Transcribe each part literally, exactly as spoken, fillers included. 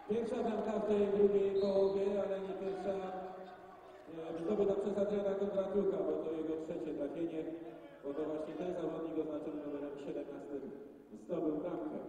Pierwsza bramka w tej drugiej połowie, ale nie pierwsza e, zdobyta przez Adriana Kondratiuka, bo to jego trzecie trafienie, bo to właśnie ten zawodnik oznaczony numerem siedemnastym zdobył bramkę.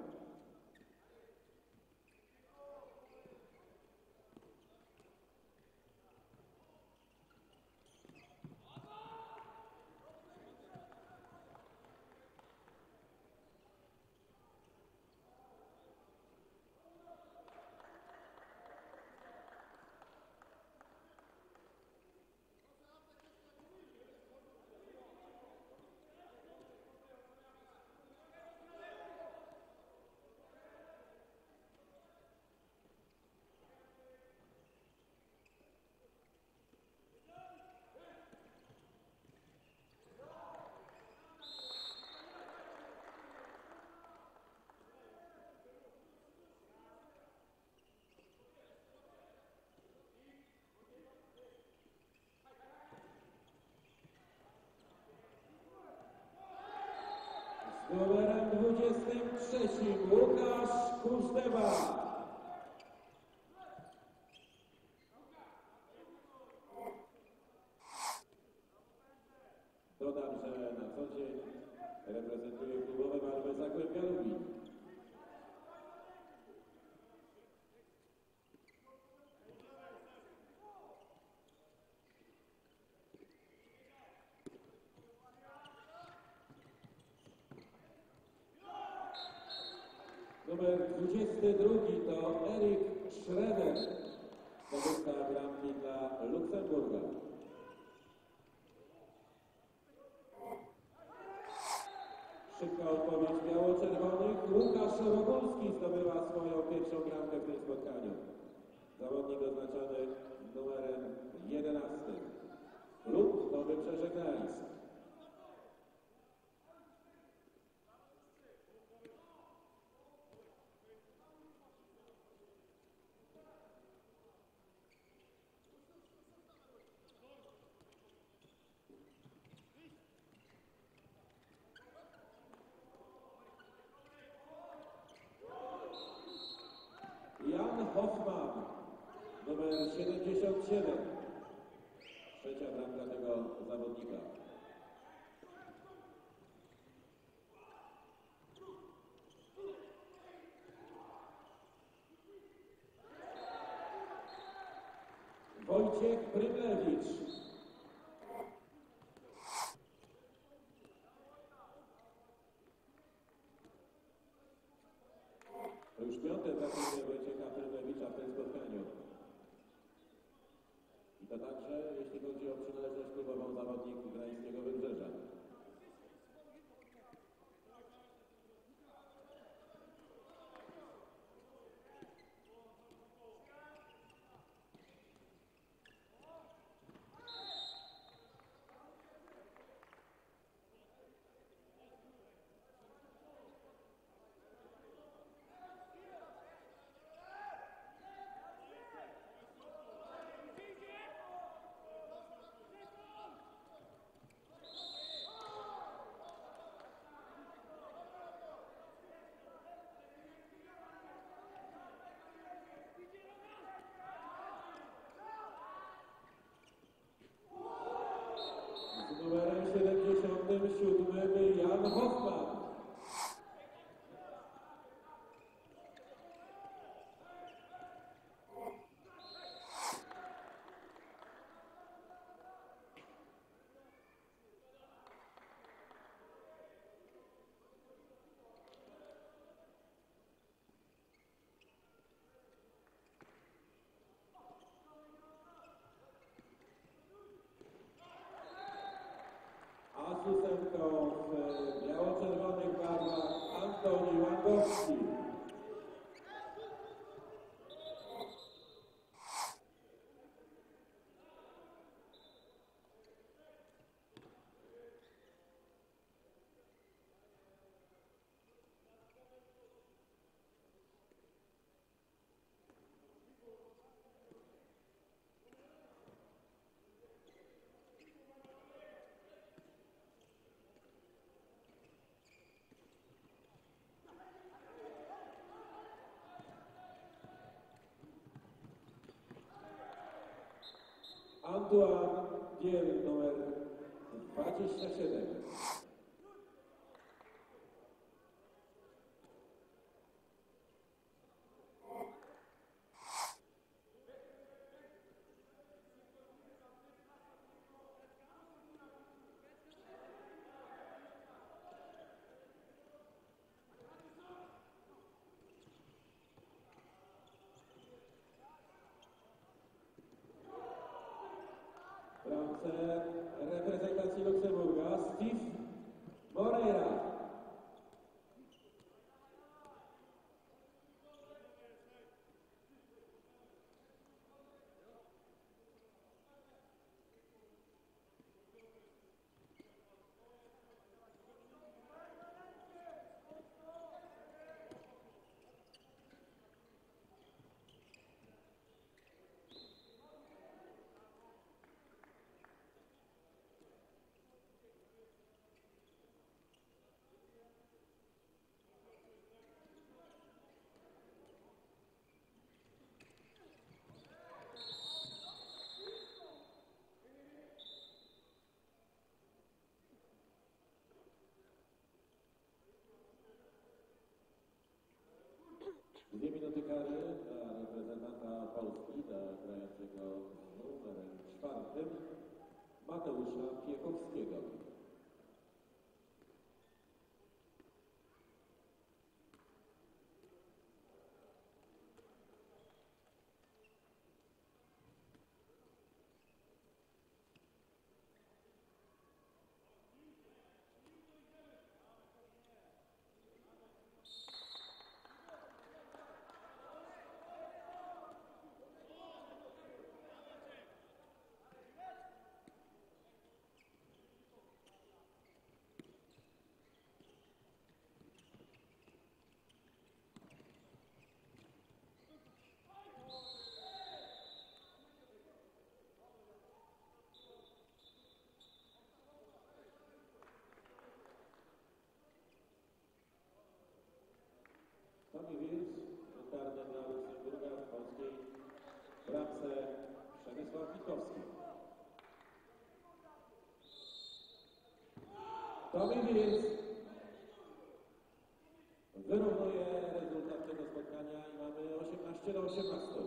Z numerem dwudziestym trzecim Łukasz Kusztewa. Dodam, że na co dzień reprezentuje klubowe barwy Zagłębia Lubin. Numer dwudziesty drugi to Erik Schroeder, zdobywca bramki dla Luksemburga. Szybka odpowiedź biało-czerwonych. Łukasz Robolski zdobywa swoją pierwszą bramkę w tym spotkaniu. Zawodnik oznaczony numerem jedenastym. Klub Nowy Brzeżek Gdańsk. Jan Hoffman, numer siedemdziesiąt siedem. Trzecia bramka tego zawodnika. Wojciech Prymlewicz. To już piąte trafienie Wojciecha Prymlewicza w tym spotkaniu. I to także, jeśli chodzi o przynależność klubową, zawodnik Gdańskiego Wybrzeża. Z numerem siedemdziesiątym siódmym Jan Hoffman. A z ósemką w biało-czerwonych barwach Antoni Łangowski. Antoine Diel, numer dwadzieścia siedem. W bramce reprezentacji Luksemburga Steve Moreira. Dwie minuty kary dla reprezentanta Polski, dla grającego numerem czwartym Mateusza Piekowskiego. Tommy Wills, rzut karny dla Luksemburga, w polskiej bramce Przemysław Witkowski. Tommy Wills wyrównuje rezultat tego spotkania i mamy osiemnaście do osiemnastu.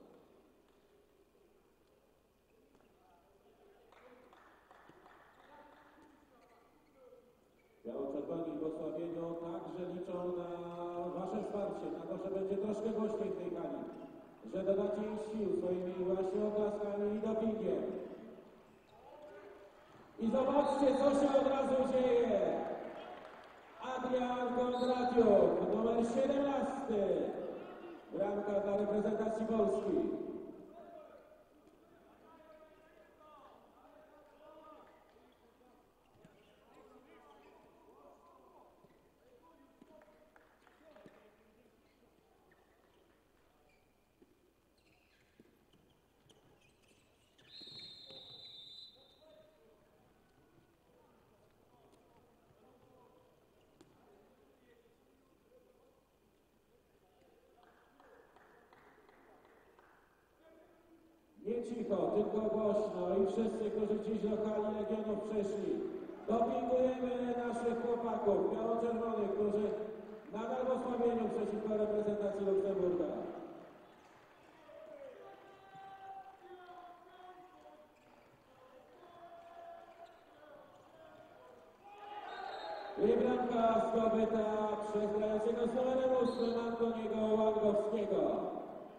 Biało-czerwoni w osłabieniu także liczą na wasze wsparcie, na to, że będzie troszkę głośniej w tej hali, że dodacie im sił swoimi właśnie oklaskami i dopingiem. I zobaczcie, co się od razu dzieje. Adrian Kondratiuk, numer siedemnasty, bramka dla reprezentacji Polski. Nie cicho, tylko głośno i wszyscy, którzy dziś do hali Legionów przyszli, dopingujemy naszych chłopaków biało-czerwonych, którzy nadal w osłabieniu przeciwko reprezentacji Luksemburga. I bramka zdobyta przez grającego z numerem ósmym Antoniego Łangowskiego.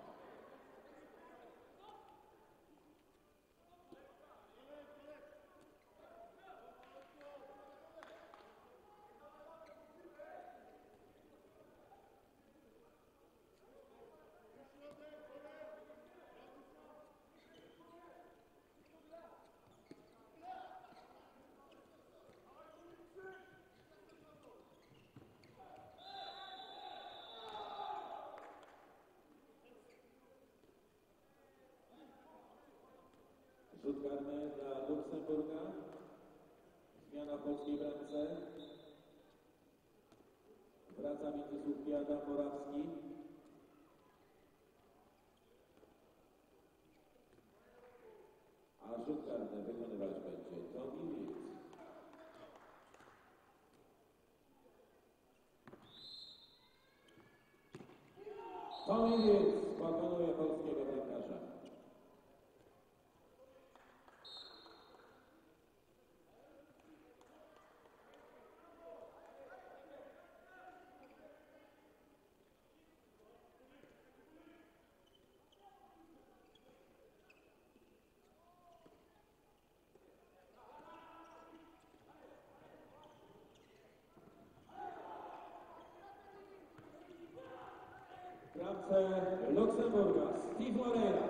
Rzut karny dla Luksemburga. Zmiana w polskiej bramce. Wraca między słupki Adam Morawski. A Tomiwiec pokonuje polskiego bramkarza. W bramce Luksemburga Steve Moreira.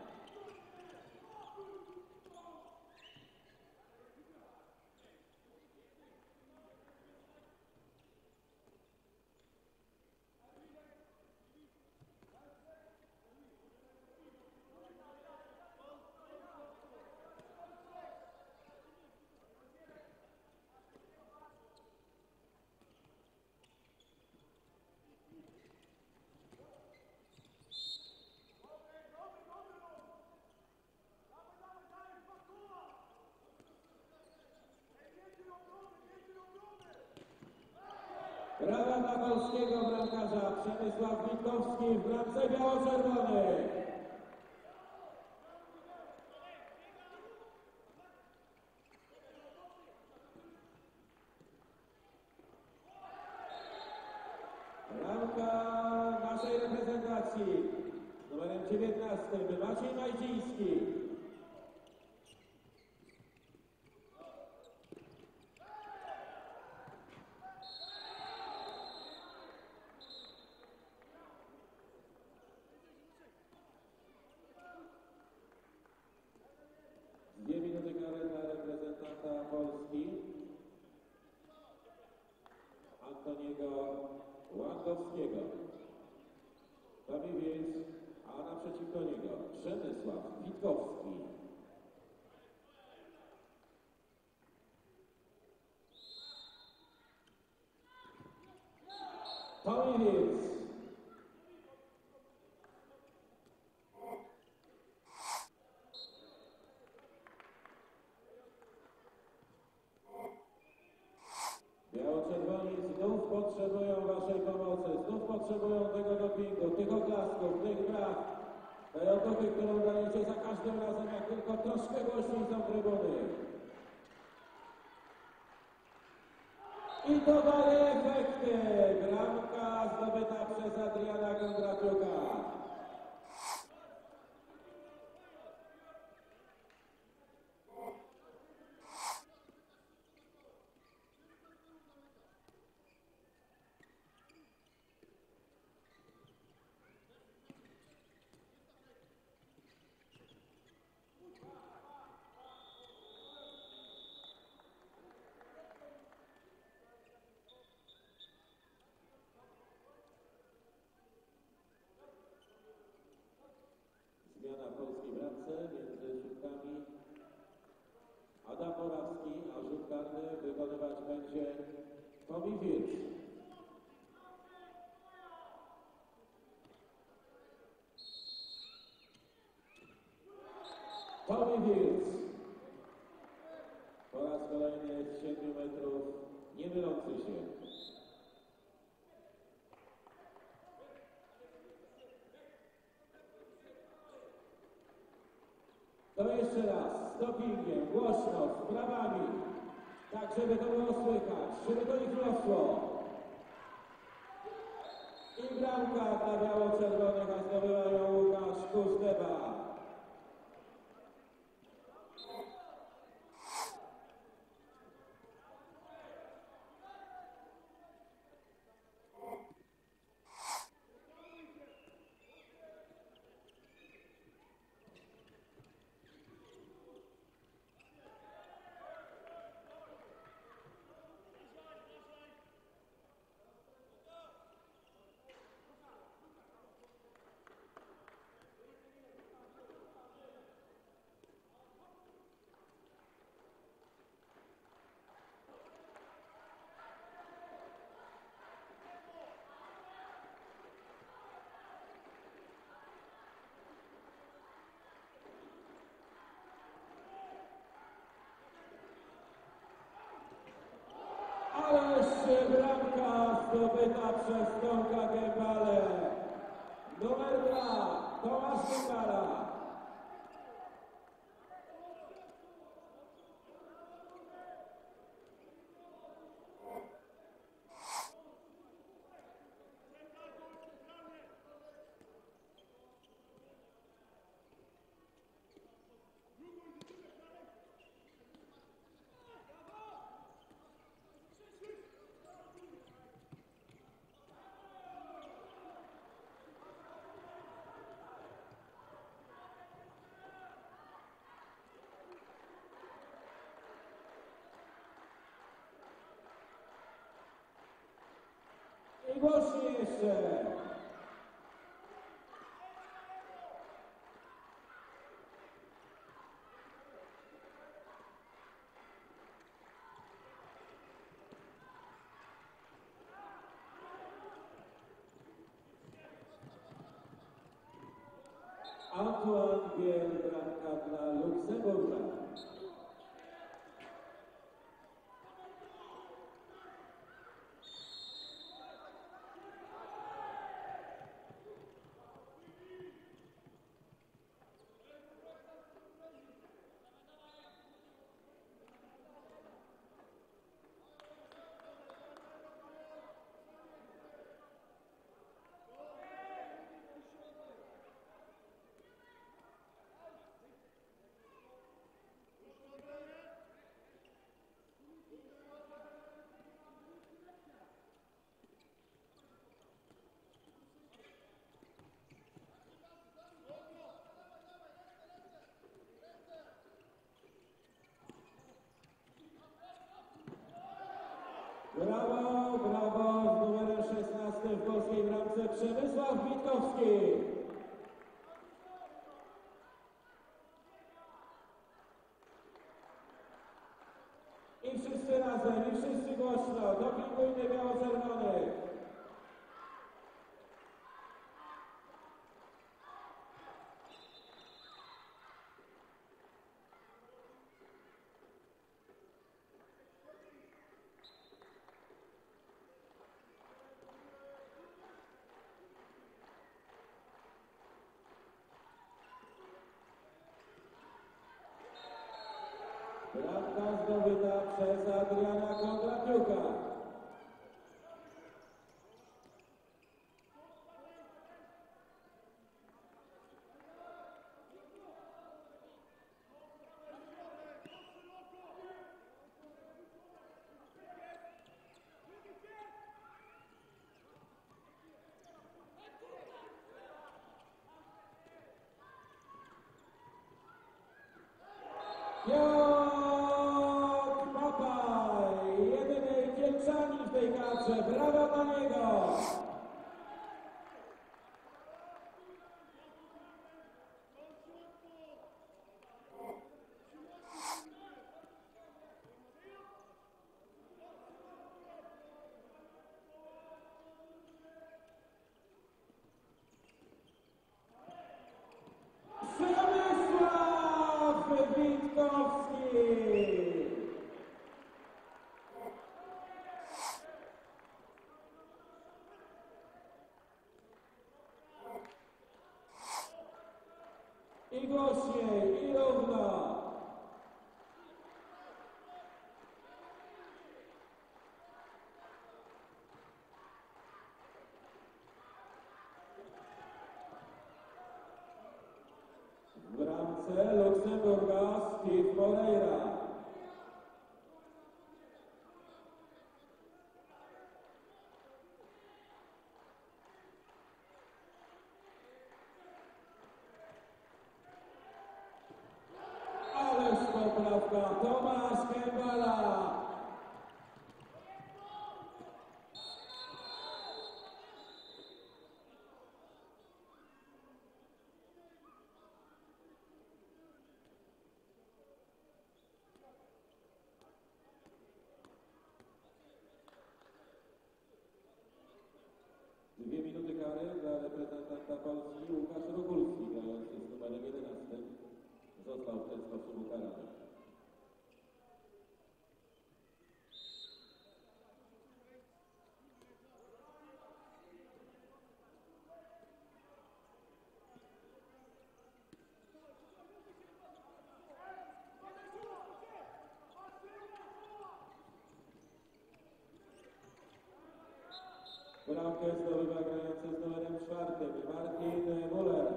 Brawa dla polskiego bramkarza Przemysław Witkowski w bramce biało-czerwonej. Bramka naszej reprezentacji z numerem dziewiętnastym Maciej Majdziński. Dwie minuty kary dla reprezentanta Polski Antoniego Łądowskiego. Tomiwiec, a naprzeciwko niego Przemysław Witkowski. Tomiwiec. Biało-czerwoni znów potrzebują waszej pomocy, znów potrzebują tego dopingu, tych oklasków, tych braw, tej otuchy, którą dajecie za każdym razem, jak tylko troszkę głośniej są trybuny. I to daje efekty. Bramka zdobyta przez Adriana Kondratiuka. Zmiana w polskiej bramce między środkami. Adam Morawski, a rzut karny wykonywać będzie Tomiwiec. Tomiwiec. Po raz kolejny z siedmiu metrów nie mylący się. To jeszcze raz, z dopingiem, głośno, z brawami, tak żeby to było słychać, żeby to ich niosło. I bramka dla biało-czerwonych, a zdobywa ją Łukasz Kuzdeba. Ależ bramka zdobyta przez Tomka Gębalę. głośniej jeszcze. Antoine Biel, bramka dla Luksemburga. Brawo, brawo, z numerem szesnastym w polskiej bramce Przemysław Witkowski. I wszyscy razem, i wszyscy głośno, dopingujmy biało-czerwonych. Bramka zdobyta przez Adriana Kondratiuka. Piotr Papaj, jedyny Kielczanin w tej kadrze, brawo dla niego! Przemysław Witkowski! I głośniej, i równo. W bramce Luksemburga Steve Moreira. Ależ poprawka, Tomasz Kębala. Dwie minuty kary dla reprezentanta Polski Łukasz Rokulski, grający z numerem jedenastym. Został w ten sposób ukarany. Bramkę zdobywa grający z numerem czwartym Martin Muller.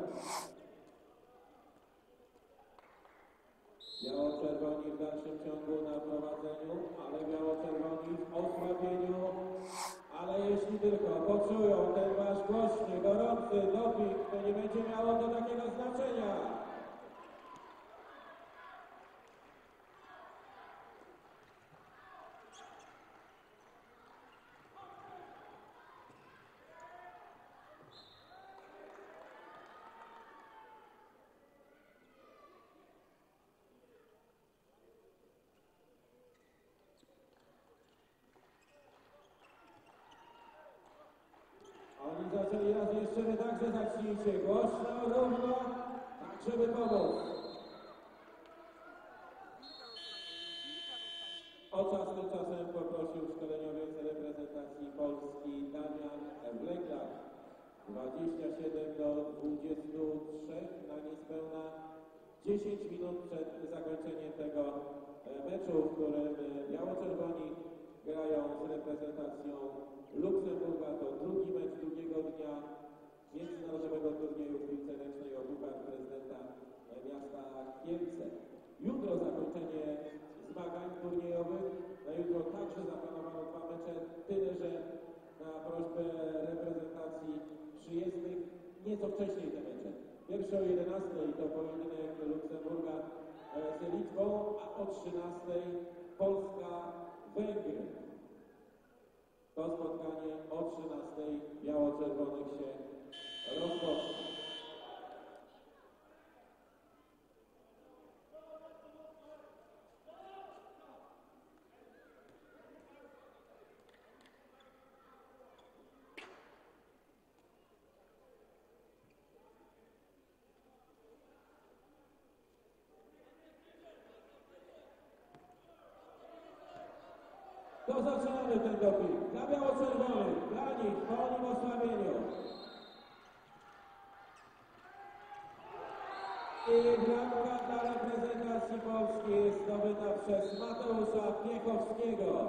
Biało-czerwoni w dalszym ciągu na prowadzeniu, ale biało-czerwoni w osłabieniu. Ale jeśli tylko poczują ten wasz głośny, gorący doping, to nie będzie miało to takiego znaczenia. i raz jeszcze redakcję zacznijcie. Głośno, równo, tak żeby pomóc. O czas tymczasem poprosił szkoleniowiec reprezentacji Polski Damian Wleglak. dwadzieścia siedem do dwudziestu trzech na niespełna dziesięć minut przed zakończeniem tego meczu, w którym biało-czerwoni grają z reprezentacją Luksemburga. To drugi mecz drugiego dnia międzynarodowego turnieju w piłce ręcznej o Puchar Prezydenta miasta Kielce. Jutro zakończenie zmagań turniejowych. Na jutro także zaplanowano dwa mecze, tyle że na prośbę reprezentacji przyjezdnych nieco wcześniej te mecze. Pierwszy o jedenastej to pojedynek Luksemburga z Litwą, a o trzynastej Polska-Węgry. To spotkanie o trzynastej biało-czerwonych się rozpocznie. To zaczynamy ten doping. Dla biało-czerwonych, dla nich, po nim osłabieniu. I bramka dla reprezentacji Polski jest zdobyta przez Mateusza Piechowskiego.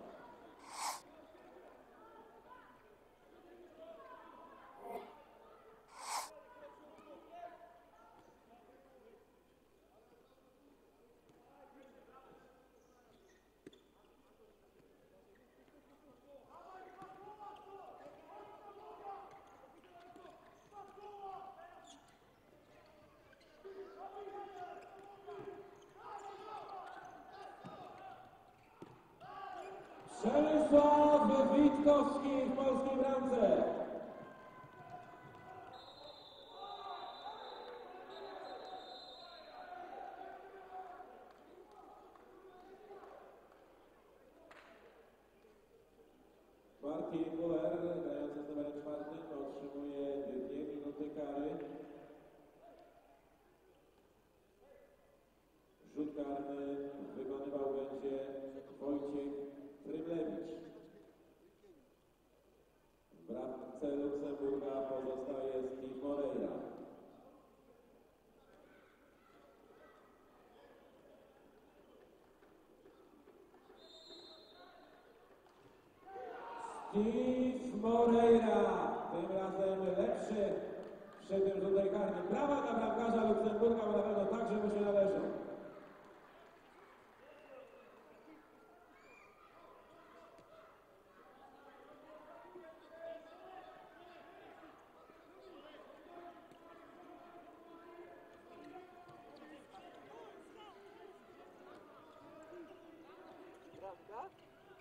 Przemysław Witkowski w polskiej bramce. Martin Muller, grający z numerem czwartym, otrzymuje dwie minuty kary. Rzut karny wykonywał będzie Wojciech Frymlewicz. W bramce Luksemburga pozostaje Steve Moreira. Steve Moreira, tym razem lepszy przy tym rzucie karnym. Brawa dla bramkarza Luksemburga, bo na pewno także mu się należą. Prawda?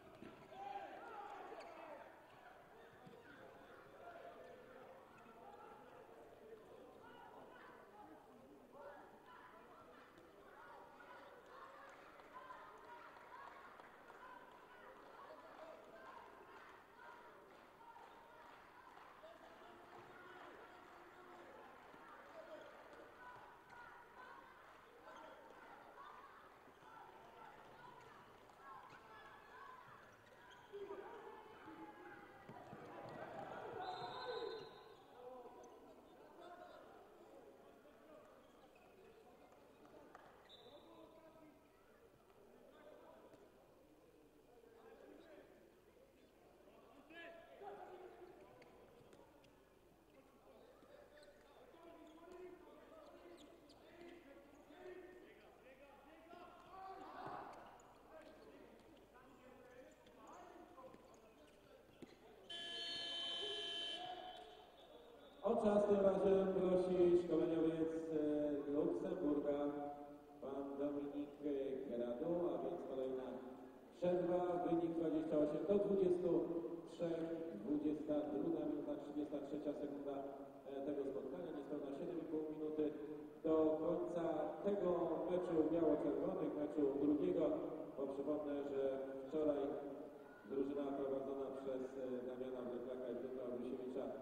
O czas tym razem prosi szkoleniowiec Luksemburga, pan Dominik Gradu, a więc kolejna przerwa. Wynik dwadzieścia osiem do dwudziestu trzech, dwudziesta druga minuta, trzydziesta trzecia sekunda tego spotkania, niespełna siedem i pół minuty do końca tego meczu biało-czerwonych, meczu drugiego, bo przypomnę, że wczoraj drużyna prowadzona przez Damiana Wleglaka i Piotra Abrusiewicza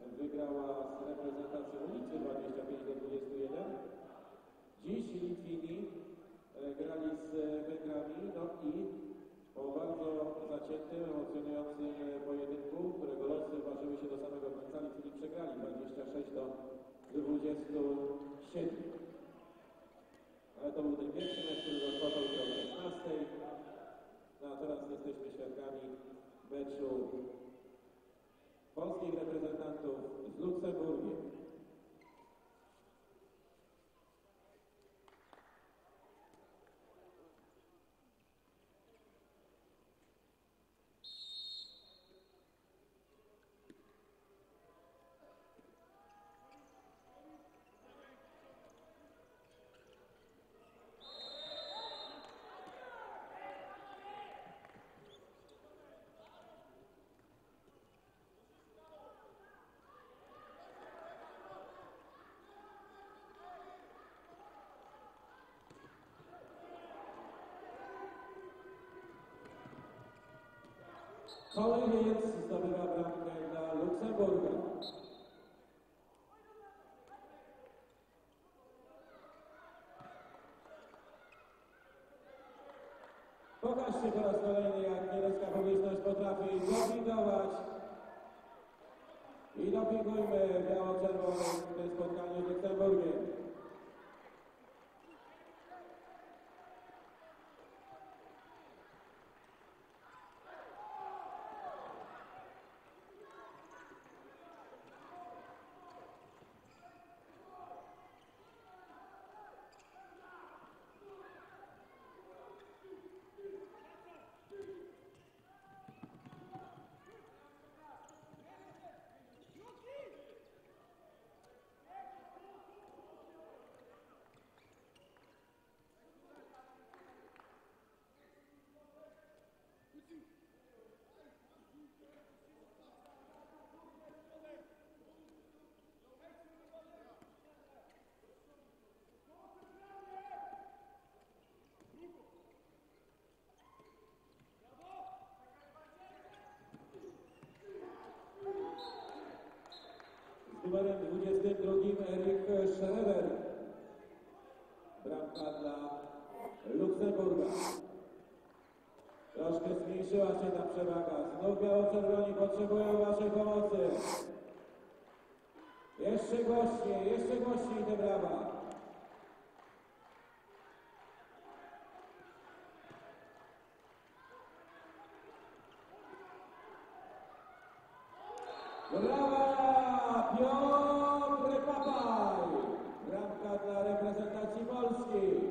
wygrała z reprezentacją ulicy dwadzieścia pięć do dwudziestu jeden. Dziś Litwini e, grali z Węgrami, no i po bardzo zaciętym, emocjonującym pojedynku, którego losy ważyły się do samego końca, Litwini przegrali dwadzieścia sześć do dwudziestu siedmiu. Ale to był ten pierwszy mecz, który rozpoczął się o szesnastej. No a teraz jesteśmy świadkami meczu polskich reprezentantów z Luksemburgiem. Kolejny zdobywa bramkę dla Luksemburga. Pokażcie po raz kolejny, jak niemiecka publiczność potrafi dopingować. I dopingujmy biało-czerwonych w tym spotkaniu z Luksemburgiem. Numerem dwudziestym drugim Erik Schroeder. Bramka dla Luksemburga. Troszkę zmniejszyła się ta przewaga. Znów biało-czerwoni potrzebują waszej pomocy. Jeszcze głośniej, jeszcze głośniej te brawa. Brawa! Piotr Papaj! Bramka dla reprezentacji Polski.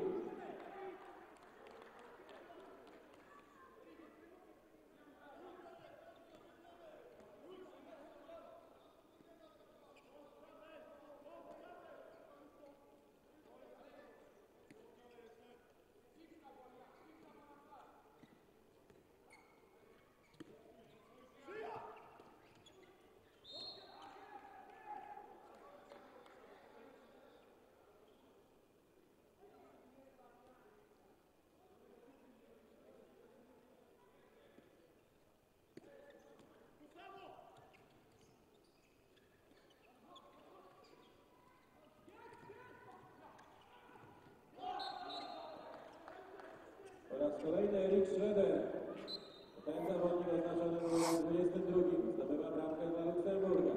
Po raz kolejny Erik Schroeder. Ten zawodnik oznaczony numerem dwudziestym drugim zdobywa bramkę dla Luksemburga.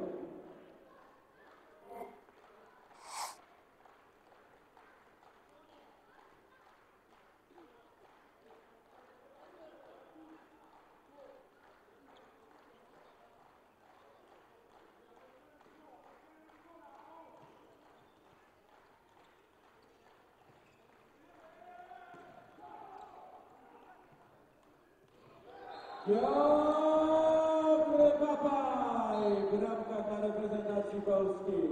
Piotr Papaj! Bramka dla reprezentacji Polski.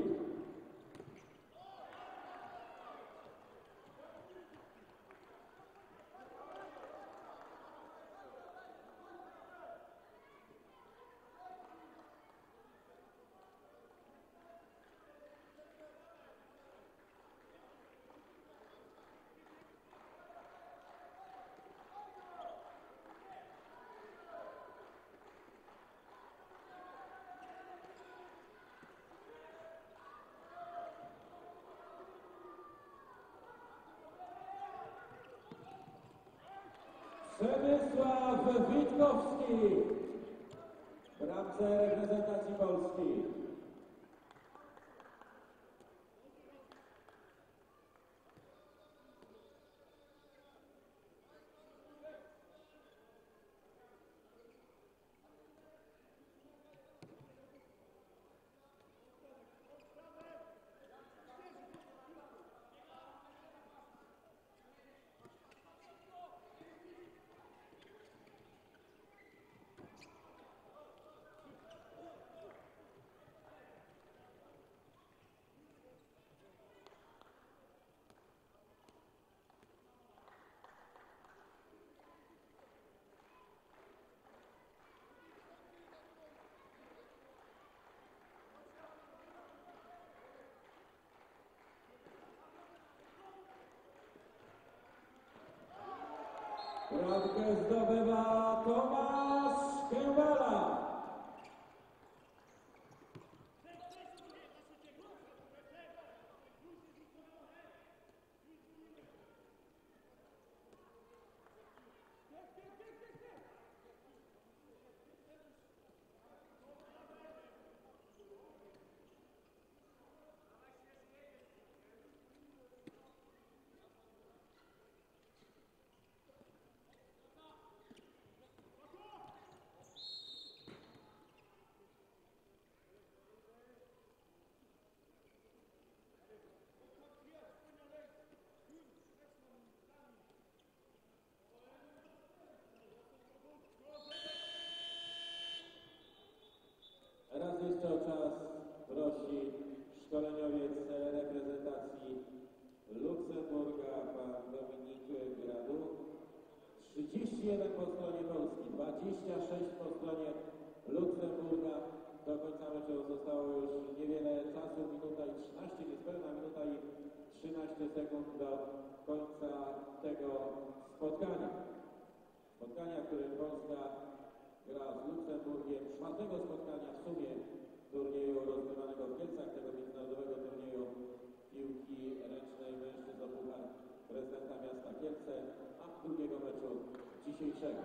Przemysław Witkowski w bramce reprezentacji Polski. Bramkę zdobywa Tomasz Kębala. Raz jeszcze o czas prosi szkoleniowiec reprezentacji Luksemburga, pan Dominik Gradu. trzydzieści jeden po stronie Polski, dwadzieścia sześć po stronie Luksemburga. Do końca meczu zostało już niewiele czasu, minuta i trzynaście, niespełna minuta i trzynaście sekund do końca tego spotkania. Spotkania, w którym Polska gra z Luksemburgiem, czwartego spotkania w sumie turnieju rozgrywanego w Kielcach, tego międzynarodowego turnieju piłki ręcznej mężczyzn o Puchar Prezydenta Miasta Kielce, a drugiego meczu dzisiejszego.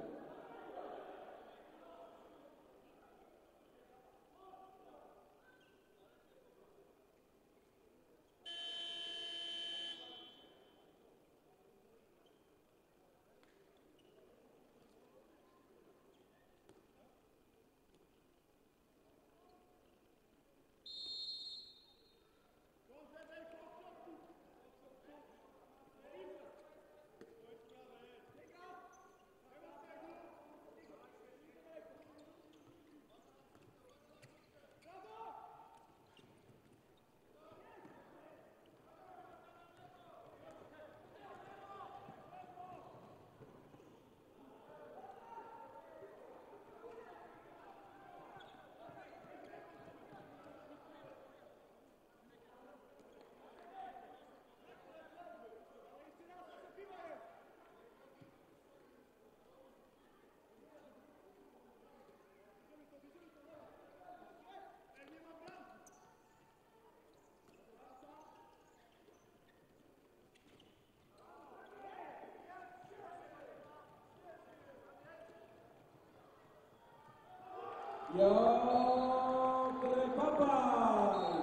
Piotr Papaj.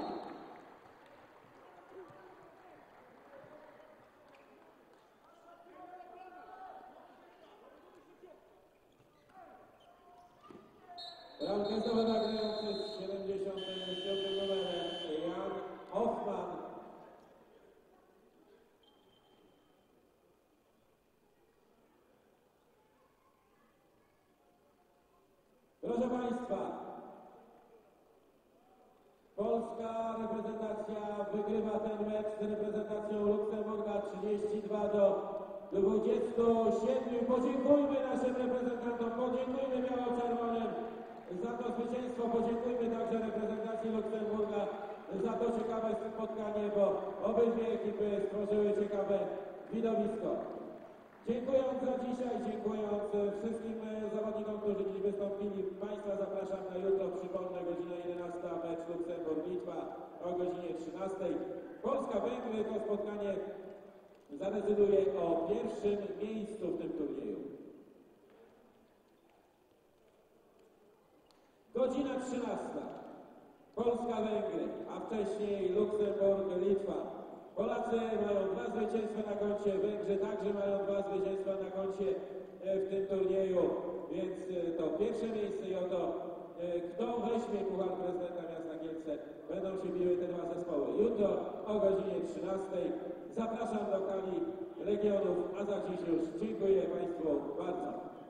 Bramkę zdobywa grający z siedemdziesiątym siódmym numerem Jan Hoffman. Proszę Państwa, polska reprezentacja wygrywa ten mecz z reprezentacją Luksemburga trzydzieści dwa do dwudziestu siedmiu. Podziękujmy naszym reprezentantom, podziękujmy biało-czerwonym za to zwycięstwo, podziękujmy także reprezentacji Luksemburga za to ciekawe spotkanie, bo obydwie ekipy stworzyły ciekawe widowisko. Dziękując za dzisiaj, dziękując wszystkim zawodnikom, którzy dziś wystąpili. Państwa zapraszam na jutro, przypomnę, godzina jedenasta, mecz Luksemburg-Litwa o godzinie trzynastej. Polska-Węgry to spotkanie zadecyduje o pierwszym miejscu w tym turnieju. Godzina trzynasta. Polska-Węgry, a wcześniej Luksemburg-Litwa. Polacy mają dwa zwycięstwa na koncie, Węgrzy także mają dwa zwycięstwa na koncie w tym turnieju, więc to pierwsze miejsce i oto kto weźmie Puchar Prezydenta Miasta Kielce, będą się biły te dwa zespoły. Jutro o godzinie trzynastej zapraszam do hali Legionów, a za dziś już dziękuję Państwu bardzo.